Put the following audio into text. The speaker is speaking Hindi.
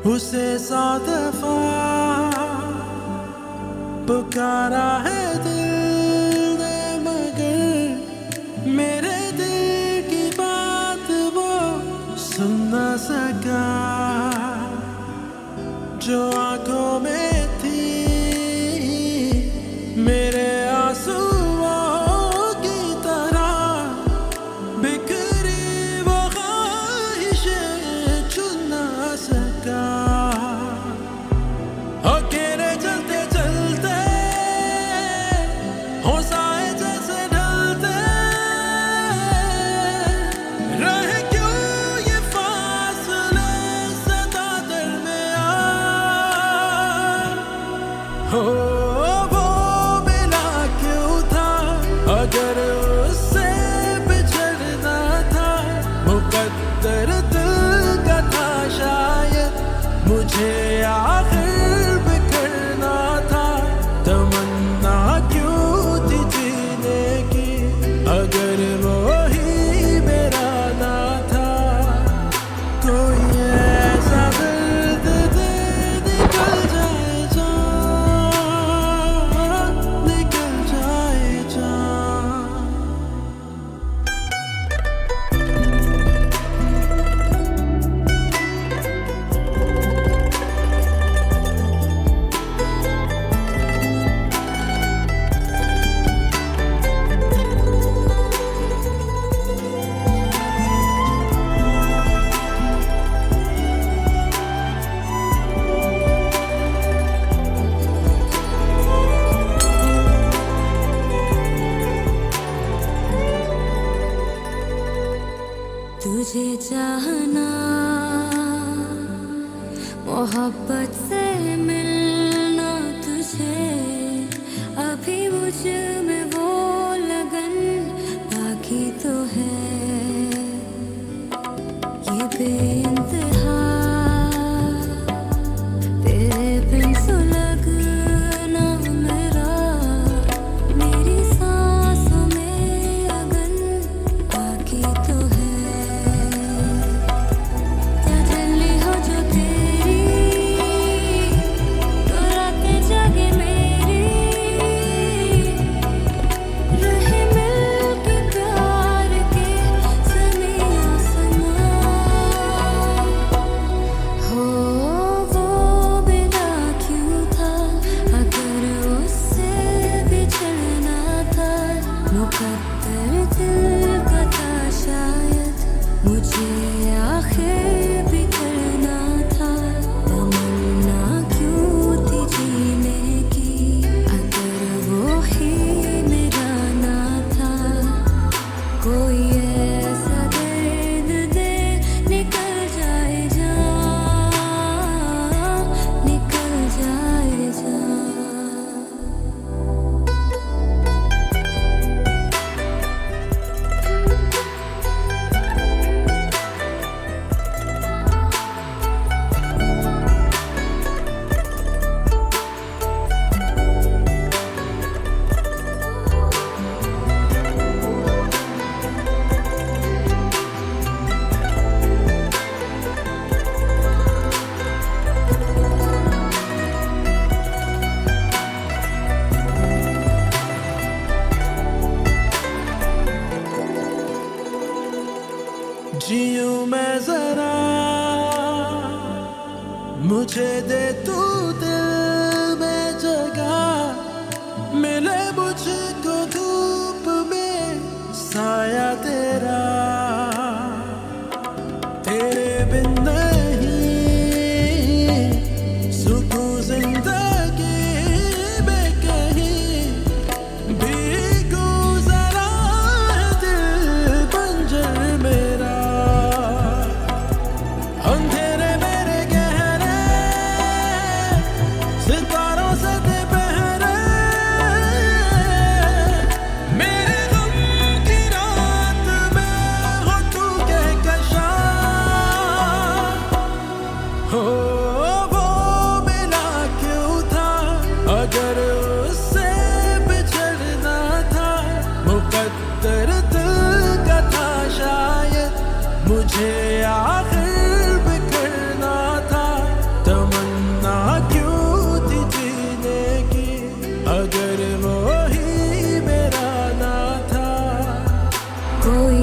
उसे 100 दफा पुकारा है दिल ने, मगर मेरे दिल की बात वो सुन न सका। जो आंखों में थी मेरे आंसुओं की तरह, बिखरी वो ख्वाहिशें चुन न सका। अकेले चलते चलते होशाए जैसे ढलते रहे, क्यों ये फासले सदा दरमियां। हो वो मिला क्यों था, अगर उससे बिछड़ना था, मुकद्दर दिल का था शायद, मुझे आखिर बिखरना था। तमन्ना क्यों थी जीने की, अगर वो ही मेरा ना था। कोई ऐसा दर्द दे निकल जाए जान, निकल जाए जान। तुझे चाहना, मोहब्बत से मिलना तुझे, अभी मुझ में वो लगन बाकी तो है। ये बेइंतहा तेरे बिन सुलगना मेरा, मेरी सांसों में अगन बाकी तो है। जीऊं मैं जरा, मुझे दे तू दिल में जगह, मिले मुझको धूप में साया तेरा। तेरे बिन नहीं सुकून जिंदगी में कहीं भी, गुज़रा है दिल बंजर मेरा। अंधेरे मेरे गहरे कोई